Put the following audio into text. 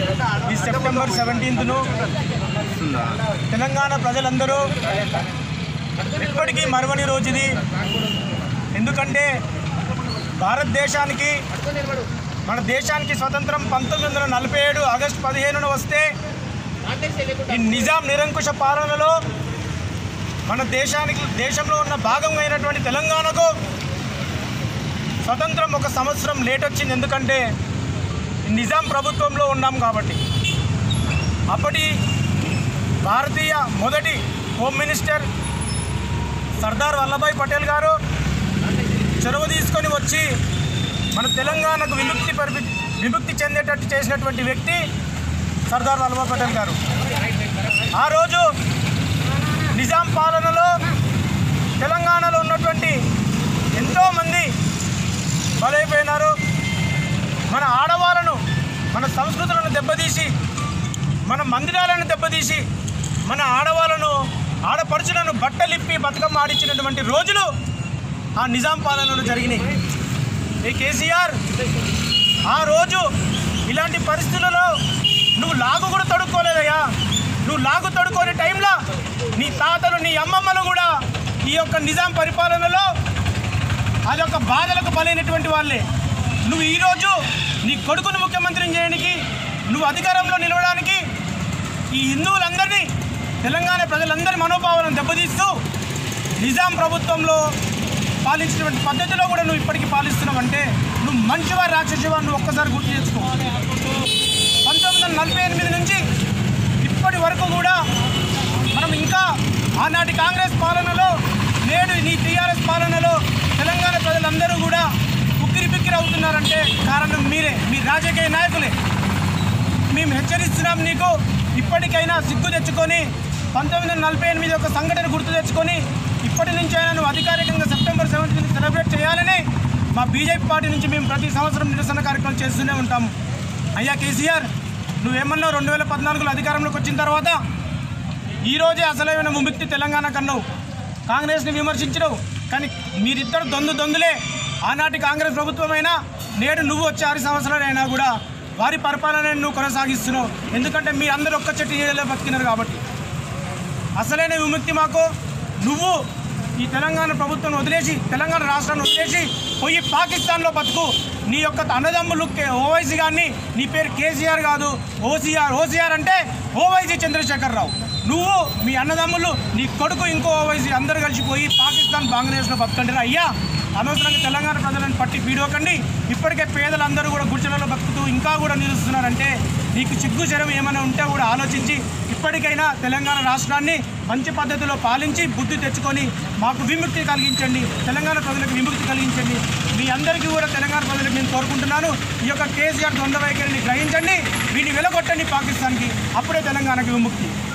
ఈ సెప్టెంబర్ 17ను తెలంగాణ ప్రజలందరూ ఎప్పటికీ మరవని రోజు ఇది. ఎందుకంటే భారతదేశానికి మన దేశానికి స్వతంత్రం 1947 ఆగస్టు 15న వస్తే ఈ నిజాం నిరంకుశ పాలనలో మన దేశంలో ఉన్న భాగంగా అయినటువంటి తెలంగాణకు స్వతంత్రం 1 సంవత్సరం లేట్ వచ్చింది. ఎందుకంటే నిజాం ప్రభుత్వంలో ఉన్నాం కాబట్టి. అప్పటి భారతీయ మొదటి హోమ్ మినిస్టర్ సర్దార్ వల్లభాయ్ పటేల్ గారు చొరవ తీసుకొని వచ్చి మన తెలంగాణకు విముక్తి చెందేటట్టు చేసినటువంటి వ్యక్తి సర్దార్ వల్లభాయ్ పటేల్ గారు. ఆ రోజు నిజాం పాలనలో తెలంగాణలో ఉన్నటువంటి ఎంతోమంది బలైపోయినారు. మన ఆడవాళ్ళను, మన సంస్కృతులను దెబ్బతీసి, మన మందిరాలను దెబ్బతీసి, మన ఆడపడుచులను బట్టలిప్పి బతుకమ్మ ఆడించినటువంటి రోజులు ఆ నిజాం పాలనలో జరిగినాయి. ఏ కేసీఆర్, ఆ రోజు ఇలాంటి పరిస్థితులలో నువ్వు లాగు కూడా తడుక్కోలేదయ్యా. నువ్వు లాగు తడుకోని టైంలో నీ తాతలు, నీ అమ్మమ్మలు కూడా ఈ యొక్క నిజాం పరిపాలనలో అదొక బాధలకు బలైనటువంటి వాళ్ళే. నువ్వు ఈరోజు నీ కొడుకును ముఖ్యమంత్రిని చేయడానికి, నువ్వు అధికారంలో నిలవడానికి ఈ హిందువులందరినీ, తెలంగాణ ప్రజలందరి మనోభావాలను దెబ్బతీస్తూ నిజాం ప్రభుత్వంలో పాలించినటువంటి పద్ధతిలో కూడా నువ్వు ఇప్పటికీ పాలిస్తున్నావంటే నువ్వు మంచివా రాక్షసివా నువ్వు ఒక్కసారి గుర్తు చేసుకో. 1948 నుంచి ఇప్పటి వరకు కూడా మనం ఇంకా ఆనాటి కాంగ్రెస్ పాలనలో, నేడు నీ టీఆర్ఎస్ పాలనలో తెలంగాణ ప్రజలందరూ కూడా ఉక్కిరి అవుతున్నారంటే కారణం మీరే, మీ రాజకీయ నాయకులే. మేము హెచ్చరిస్తున్నాం, నీకు ఇప్పటికైనా సిగ్గు తెచ్చుకొని 1948 ఒక సంఘటన గుర్తు తెచ్చుకొని ఇప్పటి నుంచి అయినా నువ్వు అధికారికంగా సెప్టెంబర్ 17 సెలబ్రేట్ చేయాలని మా బీజేపీ పార్టీ నుంచి మేము ప్రతి సంవత్సరం నిరసన కార్యక్రమం చేస్తూనే ఉంటాము. అయ్యా కేసీఆర్, నువ్వేమన్నావు 2014లో అధికారంలోకి వచ్చిన తర్వాత ఈరోజే అసలైన విముక్తి తెలంగాణ కన్నావు, కాంగ్రెస్ని విమర్శించవు. కానీ మీరిద్దరు దొందులే. ఆనాటి కాంగ్రెస్ ప్రభుత్వమైనా నేడు నువ్వు వచ్చే 6 సంవత్సరాలైనా కూడా వారి పరిపాలనను నువ్వు కొనసాగిస్తున్నావు. ఎందుకంటే మీ అందరూ ఒక్క చెట్టు ఏరియాలో బతికినారు కాబట్టి. అసలైన విముక్తి మాకు నువ్వు ఈ తెలంగాణ ప్రభుత్వం వదిలేసి, తెలంగాణ రాష్ట్రాన్ని వదిలేసి పోయి పాకిస్తాన్లో బతుకు. నీ యొక్క అన్నదమ్ములు ఓవైసీ గారిని, నీ పేరు కేసీఆర్ కాదు ఓసీఆర్ అంటే ఓవైసీ చంద్రశేఖరరావు. నువ్వు మీ అన్నదమ్ములు, నీ కొడుకు, ఇంకో ఓవైసీ అందరూ కలిసిపోయి పాకిస్తాన్, బంగ్లాదేశ్లో బతుకండి. అయ్యా, అనవసరంగా తెలంగాణ ప్రజలను పట్టి పీడోకండి. ఇప్పటికే పేదలందరూ కూడా గుడిసెలలో బతుకుతూ ఇంకా కూడా నిలుస్తున్నారంటే నీకు సిగ్గు శరం ఏమైనా ఉంటే కూడా ఆలోచించి ఇప్పటికైనా తెలంగాణ రాష్ట్రాన్ని మంచి పద్ధతిలో పాలించి బుద్ధి తెచ్చుకొని మాకు విముక్తి కలిగించండి, తెలంగాణ ప్రజలకు విముక్తి కలిగించండి. మీ అందరికీ కూడా తెలంగాణ ప్రజలకు నేను కోరుకుంటున్నాను, ఈ యొక్క కేసీఆర్ ద్వంద్వ వైఖరిని గ్రహించండి, వీటిని వెలగొట్టండి పాకిస్తాన్కి, అప్పుడే తెలంగాణకి విముక్తి.